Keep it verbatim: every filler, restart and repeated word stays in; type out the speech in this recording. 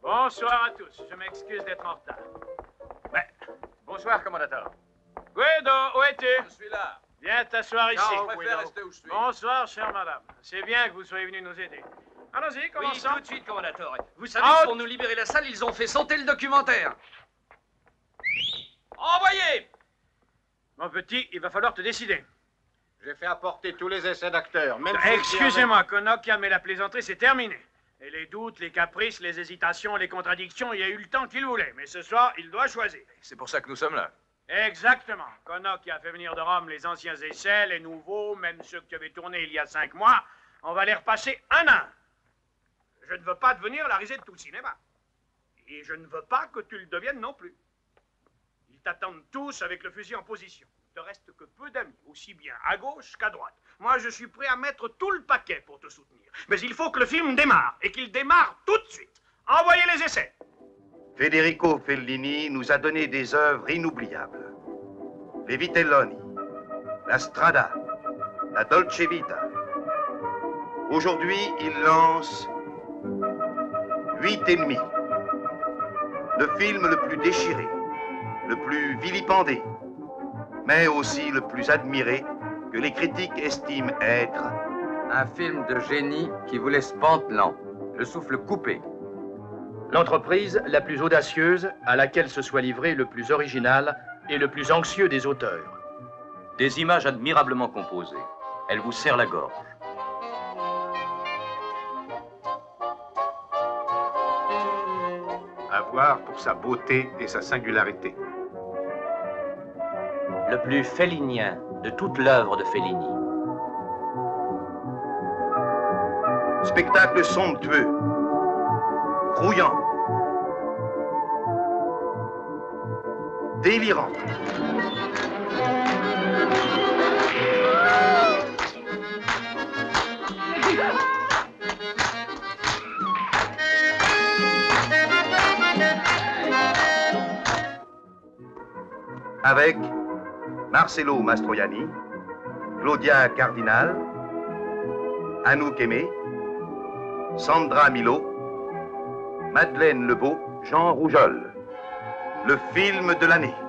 Bonsoir à tous. Je m'excuse d'être en retard. Mais, bonsoir, commandateur. Guido, où es-tu? Je suis là. Viens t'asseoir ici. Non, je préfère rester où je suis. Bonsoir, chère madame. C'est bien que vous soyez venu nous aider. Allons-y, commençons. Oui, tout de suite, commandateur. Vous savez, Out. pour nous libérer la salle, ils ont fait sauter le documentaire. Envoyez! Mon petit, il va falloir te décider. J'ai fait apporter tous les essais d'acteurs, même Excusez-moi, Konokia, mais la plaisanterie, c'est terminé. Et les doutes, les caprices, les hésitations, les contradictions, il y a eu le temps qu'il voulait. Mais ce soir, il doit choisir. C'est pour ça que nous sommes là. Exactement. Konokia a fait venir de Rome les anciens essais, les nouveaux, même ceux que tu avais tournés il y a cinq mois. On va les repasser un à un. Je ne veux pas devenir la risée de tout le cinéma. Et je ne veux pas que tu le deviennes non plus. Ils t'attendent tous avec le fusil en position. Il te reste que peu d'amis, aussi bien à gauche qu'à droite. Moi, je suis prêt à mettre tout le paquet pour te soutenir. Mais il faut que le film démarre, et qu'il démarre tout de suite. Envoyez les essais. Federico Fellini nous a donné des œuvres inoubliables. Les Vitelloni, la Strada, la Dolce Vita. Aujourd'hui, il lance Huit ennemis. Le film le plus déchiré, le plus vilipendé, mais aussi le plus admiré, que les critiques estiment être un film de génie qui vous laisse pantelant, le souffle coupé. L'entreprise la plus audacieuse à laquelle se soit livré le plus original et le plus anxieux des auteurs. Des images admirablement composées. Elle vous serre la gorge. À voir pour sa beauté et sa singularité. Le plus fellinien de toute l'œuvre de Fellini. spectacle somptueux, grouillant, délirant. Avec Marcello Mastroianni, Claudia Cardinal, Anouk Aimé, Sandra Milo, Madeleine Lebeau, Jean Rougeol. Le film de l'année.